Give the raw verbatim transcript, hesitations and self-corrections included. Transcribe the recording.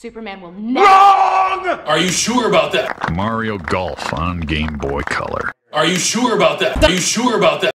Superman will never- Wrong! Are you sure about that? Mario Golf on Game Boy Color. Are you sure about that? Are you sure about that?